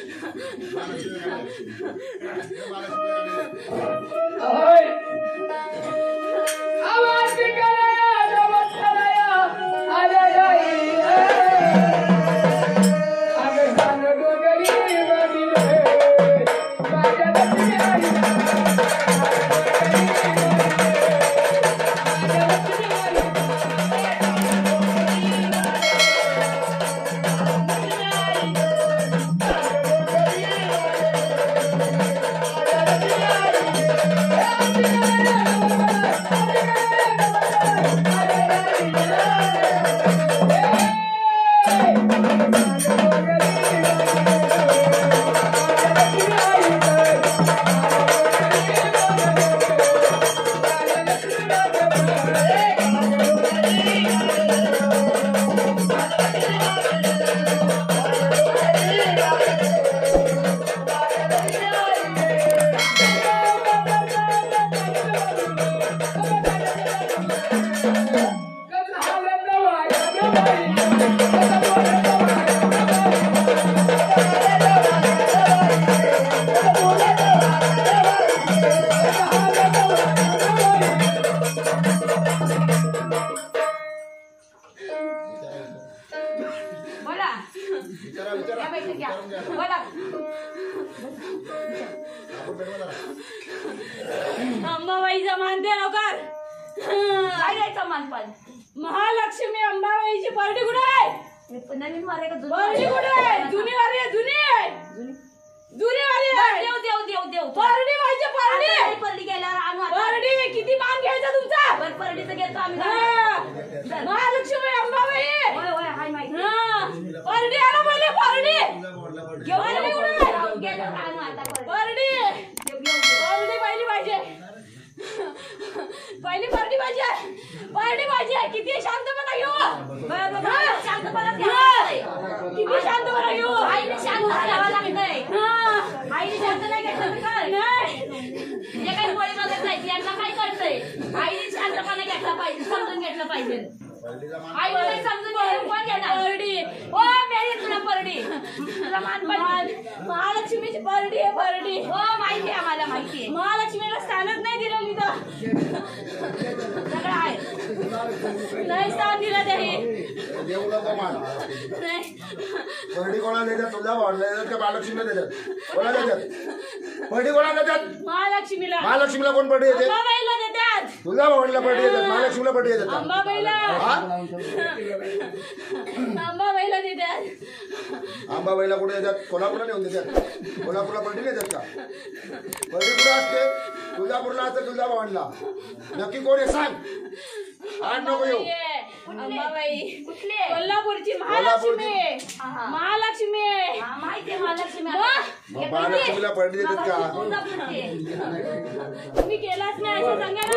अंबाबाईचा मान दे लवकर. काय द्यायचा मान पण? महालक्ष्मी अंबाबाईची पार्टी कुठे आहे? नवीन वारी का जुनी कुठे आहे? जुनी वारी आहे. जुनी वारी आहे. देव देव देव देव पार्टी व्हायची. पार्टी गेल्यावर आणू. पार्टी किती मान घ्यायचा तुमचा? पार्टीचं घेतो आम्ही. महालक्ष्मी अंबाबाई. होय होय हाय माहिती. पार्टी आणा पहिले. पार्टी गेल्यावर आणू आता. पार्टी पहिली पाहिजे. पहिली पार्टी पाहिजे. किती शांतपणा घेऊ. शांतपणा किती शांतपणा घेऊ. आईने शांत राहावं लागतंय. आईने शांत नाही घेतलं नाही. जे काही पोळी बघत नाही यांना काय कळतंय. आईने शांतपणा घेतला पाहिजे. समजून घेतलं पाहिजे. आई नाही समजून घेऊन कोण घेणार. परडी हो मेरी तुला परडी. तुला महालक्ष्मीची परडी आहे. परडी हो माहिती आहे आम्हाला. माहिती आहे. महालक्ष्मीला स्थानच नाही दिलं तिथं. सगळं आहे. नाही स्थान दिलं तरी देऊ नको मान. परडी कोणाला देतात? तुझ्या भावाला देतात का महालक्ष्मीला देतात? कोणाला देतात परडी? कोणाला देतात? महालक्ष्मीला. महालक्ष्मीला कोण परडी देते? अंबाबाईला देतात. तुझ्या भावाला परडी देतात. महालक्ष्मीला परडी देतात. अंबाबाईला. अंबाबाईला देतात. अंबाबाईला कुठे देतात? कोल्हापूरला नेऊन देतात. कोल्हापूरला परडी देतात का? परडी कुठे असते? तुळजापूरला असते. तुझ्या भावाला नक्की कोण आहे सांग. आठ नको येऊ. अंबाबाई कुठली? कोल्हापूरची महालक्ष्मी. महालक्ष्मी माहितीये. महालक्ष्मीला परडी देतात का? तुम्ही केलाच नाही असं सांगा ना.